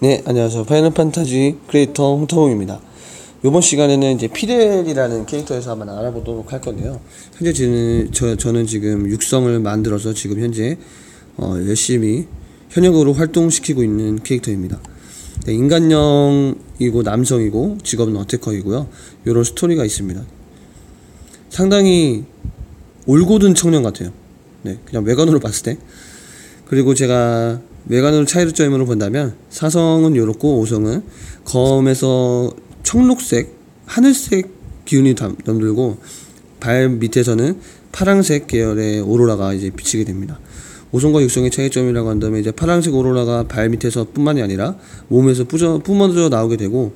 네, 안녕하세요. 파이널 판타지 크리에이터 홍타봉입니다. 이번 시간에는 이제 피델이라는 캐릭터에서 한번 알아보도록 할 건데요. 현재 저는 지금 육성을 만들어서 지금 현재 열심히 현역으로 활동시키고 있는 캐릭터입니다. 네, 인간형이고 남성이고 직업은 어태커이고요. 이런 스토리가 있습니다. 상당히 올고든 청년 같아요. 네, 그냥 외관으로 봤을 때. 그리고 제가 외관으로 차이점으로 본다면 사성은 요렇고 오성은 검에서 청록색, 하늘색 기운이 넘들고 발 밑에서는 파란색 계열의 오로라가 이제 비치게 됩니다. 오성과 육성의 차이점이라고 한다면 이제 파란색 오로라가 발 밑에서 뿐만이 아니라 몸에서 뿜어져 나오게 되고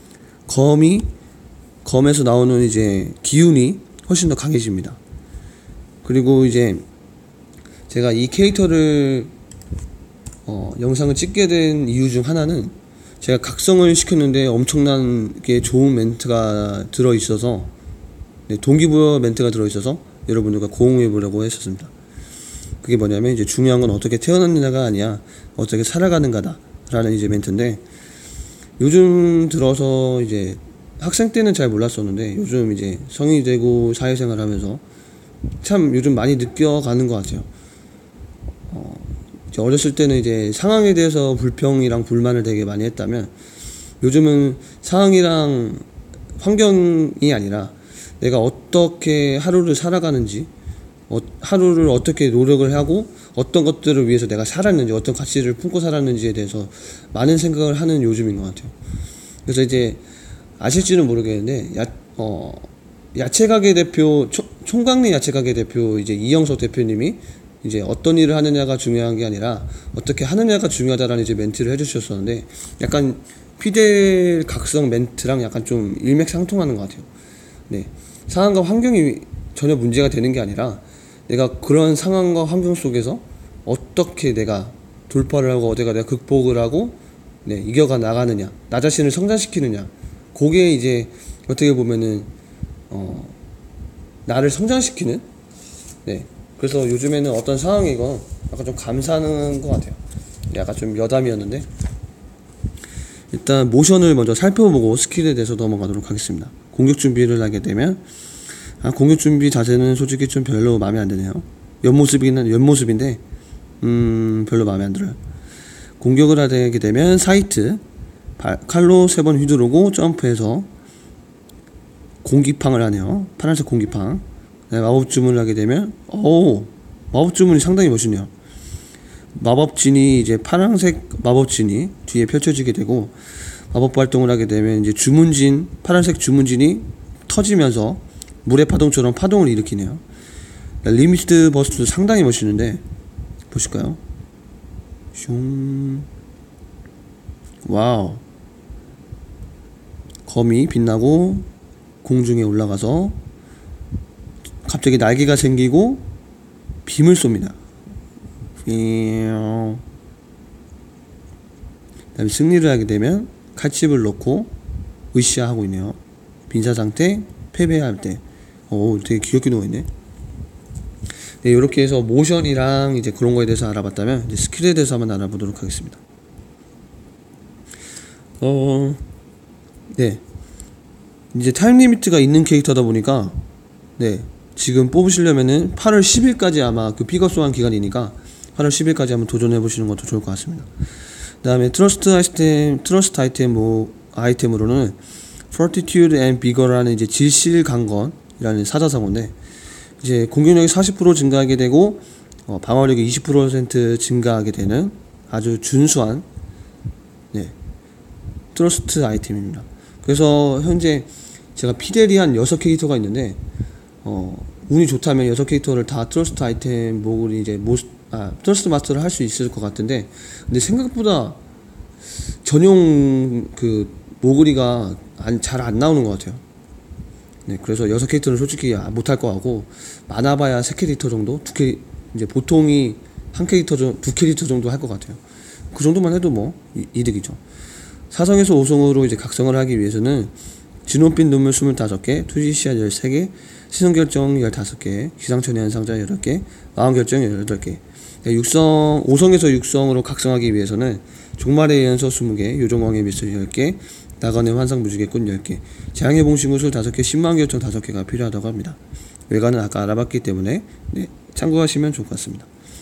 검에서 나오는 이제 기운이 훨씬 더 강해집니다. 그리고 이제 제가 이 캐릭터를 영상을 찍게 된 이유 중 하나는 제가 각성을 시켰는데 엄청나게 좋은 멘트가 들어있어서 동기부여 멘트가 들어있어서 여러분들과 공유해보려고 했었습니다. 그게 뭐냐면 이제 중요한 건 어떻게 태어났느냐가 아니야 어떻게 살아가는가다 라는 이제 멘트인데, 요즘 들어서 이제 학생 때는 잘 몰랐었는데 요즘 이제 성인이 되고 사회생활 하면서 참 요즘 많이 느껴가는 것 같아요. 어렸을 때는 이제 상황에 대해서 불평이랑 불만을 되게 많이 했다면 요즘은 상황이랑 환경이 아니라 내가 어떻게 하루를 살아가는지, 하루를 어떻게 노력을 하고 어떤 것들을 위해서 내가 살았는지, 어떤 가치를 품고 살았는지에 대해서 많은 생각을 하는 요즘인 것 같아요. 그래서 이제 아실지는 모르겠는데 야채가게 대표, 총각리 야채가게 대표 이제 이영석 대표님이 이제 어떤 일을 하느냐가 중요한 게 아니라 어떻게 하느냐가 중요하다라는 이제 멘트를 해주셨었는데, 약간 피델 각성 멘트랑 약간 좀 일맥상통하는 것 같아요. 네, 상황과 환경이 전혀 문제가 되는 게 아니라 내가 그런 상황과 환경 속에서 어떻게 내가 돌파를 하고 어디가 내가 극복을 하고 이겨가 나가느냐, 나 자신을 성장시키느냐, 그게 이제 어떻게 보면은 나를 성장시키는. 그래서 요즘에는 어떤 상황이건 약간 좀 감사하는 것 같아요. 약간 좀 여담이었는데, 일단 모션을 먼저 살펴보고 스킬에 대해서 넘어가도록 하겠습니다. 공격 준비를 하게 되면 공격 준비 자세는 솔직히 좀 별로 마음에 안 드네요. 옆모습인데 별로 마음에 안 들어요. 공격을 하게 되면 사이트 칼로 3번 휘두르고 점프해서 공기팡을 하네요. 파란색 공기팡. 마법 주문을 하게 되면 마법 주문이 상당히 멋있네요. 마법진이 이제 파란색 마법진이 뒤에 펼쳐지게 되고, 마법 활동을 하게 되면 이제 파란색 주문진이 터지면서 물의 파동처럼 파동을 일으키네요. 리미트 버스트도 상당히 멋있는데 보실까요? 슝. 와우. 검이 빛나고 공중에 올라가서 갑자기 날개가 생기고 빔을 쏩니다. 그다음에 승리를 하게 되면 칼집을 넣고 으쌰하고 있네요. 빈사 상태, 패배할 때. 되게 귀엽게 누워있네. 네, 이렇게 해서 모션이랑 이제 그런 거에 대해서 알아봤다면 이제 스킬에 대해서 한번 알아보도록 하겠습니다. 네, 이제 타임 리미트가 있는 캐릭터다 보니까 지금 뽑으시려면은 8월 10일까지 아마 그 픽업 소환 기간이니까 8월 10일까지 한번 도전해 보시는 것도 좋을 것 같습니다. 그 다음에 트러스트 아이템으로는 Fortitude and Vigor라는 이제 질실강건이라는 사자성어인데, 이제 공격력이 40% 증가하게 되고 방어력이 20% 증가하게 되는 아주 준수한 트러스트 아이템입니다. 그래서 현재 제가 피델이 한 6캐릭터가 있는데 운이 좋다면 6캐릭터를 다 트러스트 아이템 목을 이제 트러스트 마스터를 할 수 있을 것 같은데, 근데 생각보다 전용 그 모그리가 잘 안 나오는 것 같아요. 그래서 6캐릭터는 솔직히 못할 것 같고, 많아봐야 3캐릭터 정도? 이제 보통이 2캐릭터 정도 할 것 같아요. 그 정도만 해도 뭐 이득이죠. 사성에서 5성으로 이제 각성을 하기 위해서는 진원빛 눈물 25개, 투지시야 13개, 시선결정 15개, 기상천외한 상자 8개, 마음결정 18개, 육성 5성에서 6성으로 각성하기 위해서는 종말의 예언서 20개, 요정왕의 미스터리 10개, 나간의 환상 무지개꽃 10개, 재앙의 봉신구슬 5개, 신망 결정 5개가 필요하다고 합니다. 외관은 아까 알아봤기 때문에 참고하시면 좋을 것 같습니다.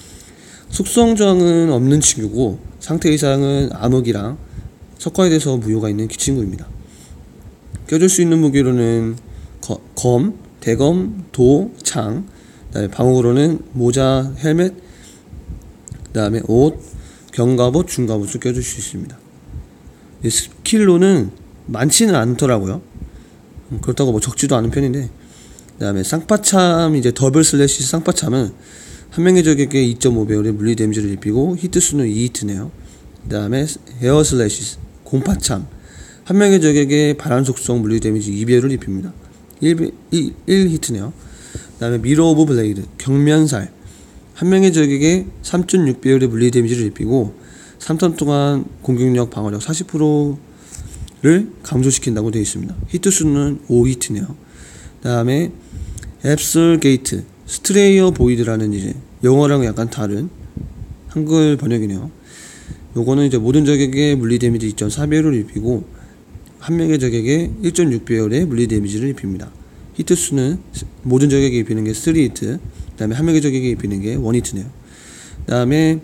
속성저항은 없는 친구고 상태 이상은 암흑이랑 석화에 대해서 무효가 있는 친구입니다. 껴줄 수 있는 무기로는 검, 대검, 도, 창, 그다음에 방어로는 모자, 헬멧, 그다음에 옷, 경갑옷, 중갑옷을 껴줄 수 있습니다. 스킬로는 많지는 않더라고요. 그렇다고 뭐 적지도 않은 편인데, 그다음에 쌍파참, 이제 더블 슬래시 쌍파참은 한 명의 적에게 2.5배율의 물리 데미지를 입히고 히트 수는 2히트네요. 그다음에 에어 슬래시 공파참, 한 명의 적에게 바람 속성 물리 데미지 2배율을 입힙니다. 1히트네요. 그다음에 미러 오브 블레이드 경면살, 한 명의 적에게 3.6배율의 물리 데미지를 입히고 3턴 동안 공격력 방어력 40%를 감소시킨다고 되어 있습니다. 히트 수는 5히트네요. 그다음에 앱슬 게이트 스트레이어 보이드라는 이제 영어랑 약간 다른 한글 번역이네요. 요거는 이제 모든 적에게 물리 데미지 2.4배율을 입히고 한 명의 적에게 1.6배율의 물리 데미지를 입힙니다. 히트 수는 모든 적에게 입히는 게 3히트, 그 다음에 한 명의 적에게 입히는 게 1히트네요. 그 다음에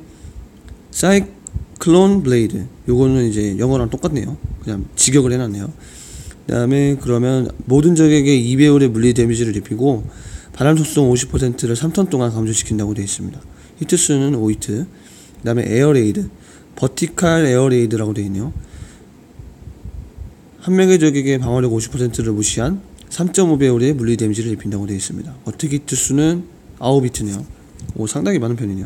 사이클론 블레이드, 요거는 이제 영어랑 똑같네요. 그냥 직역을 해놨네요. 그 다음에 그러면 모든 적에게 2배율의 물리 데미지를 입히고 바람 속성 50%를 3턴 동안 감소시킨다고 되어 있습니다. 히트 수는 5히트. 그 다음에 에어레이드 버티칼 에어레이드라고 되어 있네요. 한 명의 적에게 방어력 50%를 무시한 3.5배율의 물리 데미지를 입힌다고 되어 있습니다. 어택 히트 수는 9히트네요. 상당히 많은 편이네요.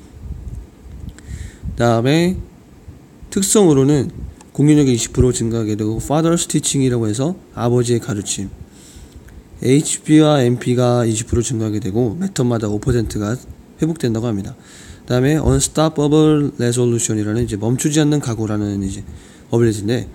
그 다음에 특성으로는 공격력이 20% 증가하게 되고 Father Stitching이라고 해서 아버지의 가르침, HP와 MP가 20% 증가하게 되고 매턴마다 5%가 회복된다고 합니다. 그 다음에 Unstoppable Resolution이라는 이제 멈추지 않는 각오라는 이제 어빌리티인데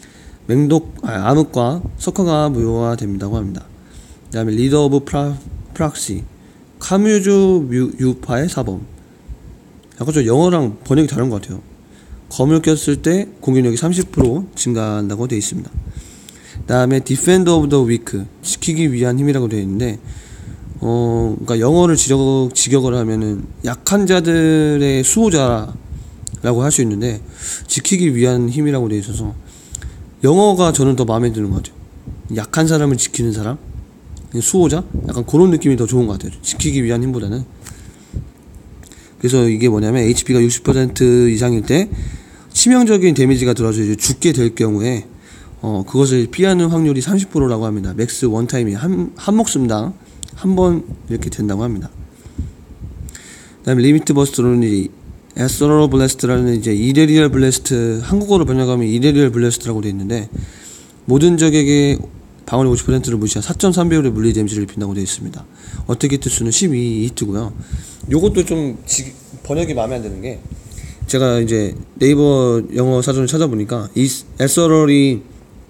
암흑과 석화가 무효화된다고 합니다. 그 다음에 리더 오브 프락시 카뮤즈 유파의 사범, 약간 좀 영어랑 번역이 다른 것 같아요. 검을 꼈을 때 공격력이 30% 증가한다고 되어 있습니다. 그 다음에 Defender of the Weak 지키기 위한 힘이라고 되어 있는데 그러니까 영어를 직역을 하면은 약한 자들의 수호자라고 할 수 있는데 지키기 위한 힘이라고 되어 있어서 영어가 저는 더 마음에 드는 것 같아요. 약한 사람을 지키는 사람, 수호자, 약간 그런 느낌이 더 좋은 것 같아요. 지키기 위한 힘보다는. 그래서 이게 뭐냐면 HP가 60% 이상일 때 치명적인 데미지가 들어서 이제 죽게 될 경우에 그것을 피하는 확률이 30%라고 합니다. 맥스 원타임이 한 목숨당 한 번 이렇게 된다고 합니다. 그 다음에 리미트 버스트로는 이 에서럴 블래스트라는 이제 이레리얼 블래스트, 한국어로 번역하면 이레리얼 블래스트라고 되어 있는데 모든 적에게 방어력 50%를 무시한 4.3배율의 물리 데미지를 입힌다고 되어 있습니다. 어택 히트 수는 12히트고요. 요것도 좀 번역이 마음에 안 드는 게 제가 이제 네이버 영어 사전을 찾아보니까 이 에서럴이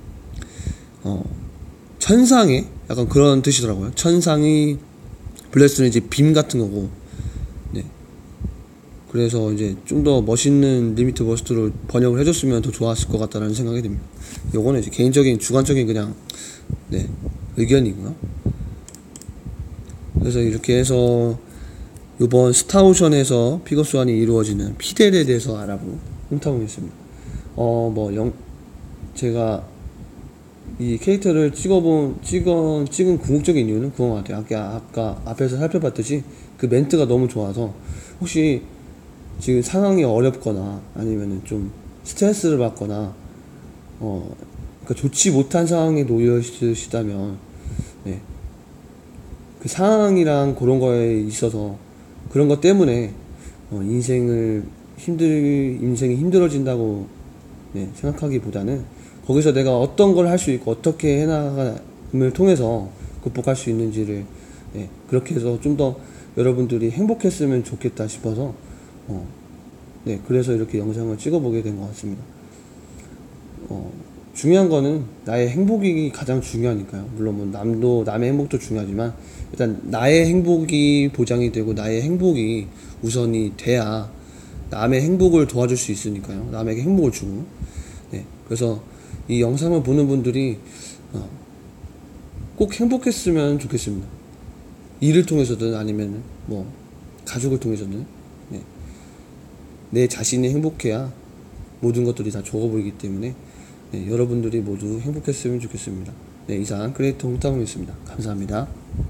천상의 약간 그런 뜻이더라고요. 천상이 블래스트는 이제 빔 같은 거고, 네. 그래서 이제 좀 더 멋있는 리미트 버스트로 번역을 해줬으면 더 좋았을 것 같다는 생각이 듭니다. 요거는 이제 개인적인 주관적인 그냥 의견이고요. 그래서 이렇게 해서 이번 스타오션에서 픽업 소환이 이루어지는 피델에 대해서 알아보고 훑어보겠습니다. 제가 이 캐릭터를 찍은 궁극적인 이유는 그건 것 같아요. 아까 앞에서 살펴봤듯이 그 멘트가 너무 좋아서 혹시 지금 상황이 어렵거나 아니면은 좀 스트레스를 받거나 그러니까 좋지 못한 상황에 놓여 있으시다면 그 상황이랑 그런 거에 있어서 그런 것 때문에 인생이 힘들어진다고 생각하기보다는 거기서 내가 어떤 걸 할 수 있고 어떻게 해나감을 통해서 극복할 수 있는지를 그렇게 해서 좀 더 여러분들이 행복했으면 좋겠다 싶어서 그래서 이렇게 영상을 찍어보게 된 것 같습니다. 중요한 거는 나의 행복이 가장 중요하니까요. 물론 뭐 남의 행복도 중요하지만 일단 나의 행복이 보장이 되고 나의 행복이 우선이 돼야 남의 행복을 도와줄 수 있으니까요. 남에게 행복을 주고. 네. 그래서 이 영상을 보는 분들이 꼭 행복했으면 좋겠습니다. 일을 통해서든 아니면 뭐 가족을 통해서든. 네. 내 자신이 행복해야 모든 것들이 다 좋아 보이기 때문에 네, 여러분들이 모두 행복했으면 좋겠습니다. 네, 이상 크리에이터 홍타공이었습니다. 감사합니다.